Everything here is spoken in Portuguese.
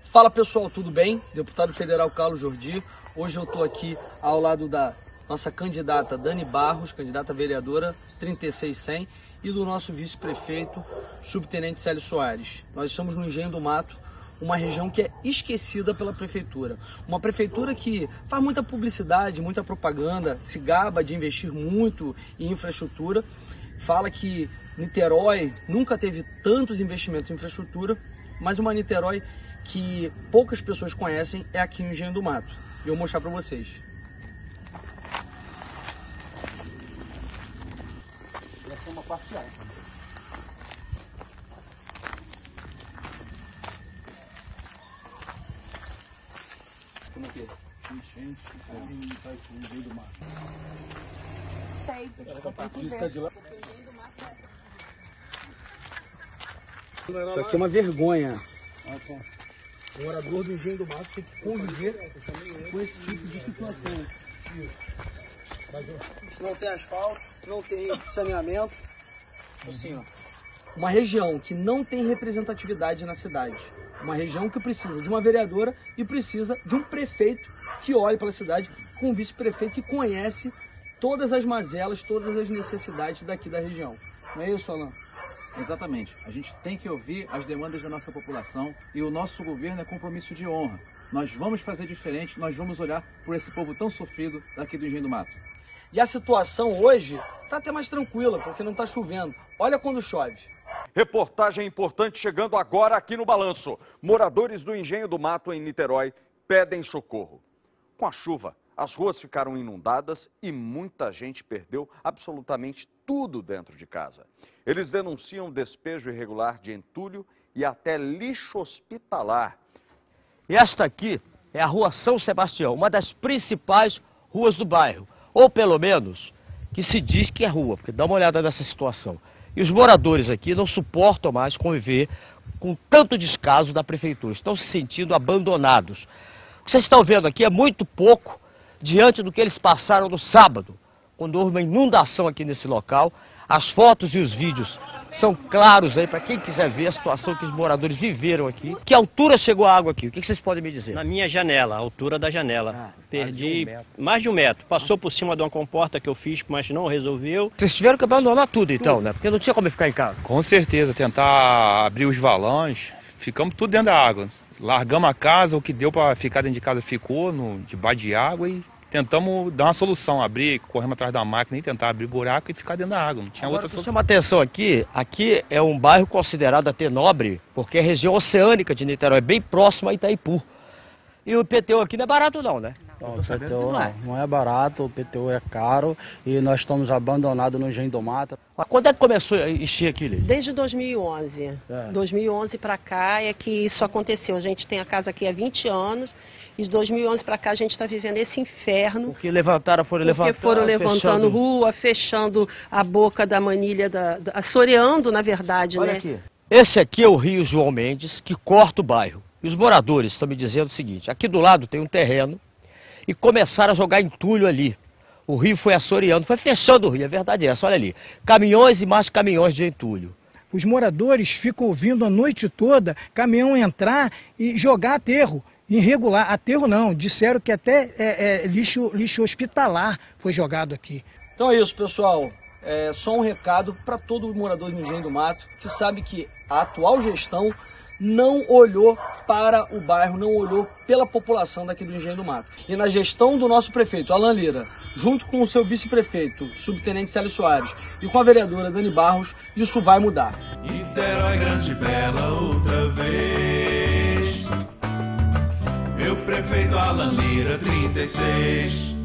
Fala pessoal, tudo bem? Deputado Federal Carlos Jordi. Hoje eu estou aqui ao lado da nossa candidata Dani Barros, candidata vereadora 36100, e do nosso vice-prefeito, subtenente Célio Soares. Nós estamos no Engenho do Mato, uma região que é esquecida pela prefeitura. Uma prefeitura que faz muita publicidade, muita propaganda, se gaba de investir muito em infraestrutura, fala que Niterói nunca teve tantos investimentos em infraestrutura, mas uma Niterói que poucas pessoas conhecem é aqui no Engenho do Mato. E eu vou mostrar para vocês. Essa é uma parte alta. Como é que é? Enchente, Engenho do Mato. Essa parte de lá. Isso aqui é uma vergonha. O morador do Engenho do Mato tem que conviver com esse tipo de situação. Não tem asfalto, não tem saneamento. Assim, ó. Uma região que não tem representatividade na cidade. Uma região que precisa de uma vereadora e precisa de um prefeito que olhe para a cidade, com um vice-prefeito que conhece todas as mazelas, todas as necessidades daqui da região. Não é isso, Alan? Exatamente. A gente tem que ouvir as demandas da nossa população e o nosso governo é compromisso de honra. Nós vamos fazer diferente, nós vamos olhar por esse povo tão sofrido daqui do Engenho do Mato. E a situação hoje está até mais tranquila, porque não está chovendo. Olha quando chove. Reportagem importante chegando agora aqui no Balanço. Moradores do Engenho do Mato, em Niterói, pedem socorro. Com a chuva, as ruas ficaram inundadas e muita gente perdeu absolutamente tudo dentro de casa. Eles denunciam despejo irregular de entulho e até lixo hospitalar. E esta aqui é a Rua São Sebastião, uma das principais ruas do bairro. Ou pelo menos, que se diz que é rua, porque dá uma olhada nessa situação. E os moradores aqui não suportam mais conviver com tanto descaso da prefeitura. Estão se sentindo abandonados. O que vocês estão vendo aqui é muito pouco diante do que eles passaram no sábado, quando houve uma inundação aqui nesse local. As fotos e os vídeos são claros aí para quem quiser ver a situação que os moradores viveram aqui. Que altura chegou a água aqui? O que vocês podem me dizer? Na minha janela, a altura da janela. Perdi mais de um metro. Passou por cima de uma comporta que eu fiz, mas não resolveu. Vocês tiveram que abandonar tudo então, né? Porque não tinha como ficar em casa. Com certeza, tentar abrir os valões. Ficamos tudo dentro da água. Largamos a casa, o que deu para ficar dentro de casa ficou, debaixo de água, e tentamos dar uma solução, abrir, corremos atrás da máquina e tentar abrir buraco e ficar dentro da água, não tinha outra solução. Chama atenção aqui é um bairro considerado até nobre, porque é região oceânica de Niterói, é bem próximo a Itaipu. E o IPTU aqui não é barato não, né? Não, o IPTU não é barato, o IPTU é caro e nós estamos abandonados no Engenho do Mato. Quando é que começou a encher aqui, Lili? Desde 2011. 2011 para cá é que isso aconteceu. A gente tem a casa aqui há 20 anos e de 2011 para cá a gente está vivendo esse inferno. Porque foram levantando fechando rua, fechando a boca da manilha, assoreando na verdade, Olha né? Aqui. Esse aqui é o Rio João Mendes, que corta o bairro. E os moradores estão me dizendo o seguinte: aqui do lado tem um terreno e começaram a jogar entulho ali. O rio foi assoreando, foi fechando o rio, é verdade essa, olha ali. Caminhões e mais caminhões de entulho. Os moradores ficam ouvindo a noite toda caminhão entrar e jogar aterro. Irregular, aterro não, disseram que até lixo hospitalar foi jogado aqui. Então é isso, pessoal. É só um recado para todo morador do Engenho do Mato, que sabe que a atual gestão não olhou para o bairro, não olhou pela população daqui do Engenho do Mato. E na gestão do nosso prefeito, Alan Lira, junto com o seu vice-prefeito, subtenente Célio Soares, e com a vereadora Dani Barros, isso vai mudar. Niterói grande e bela outra vez. Meu prefeito Alan Lira 36.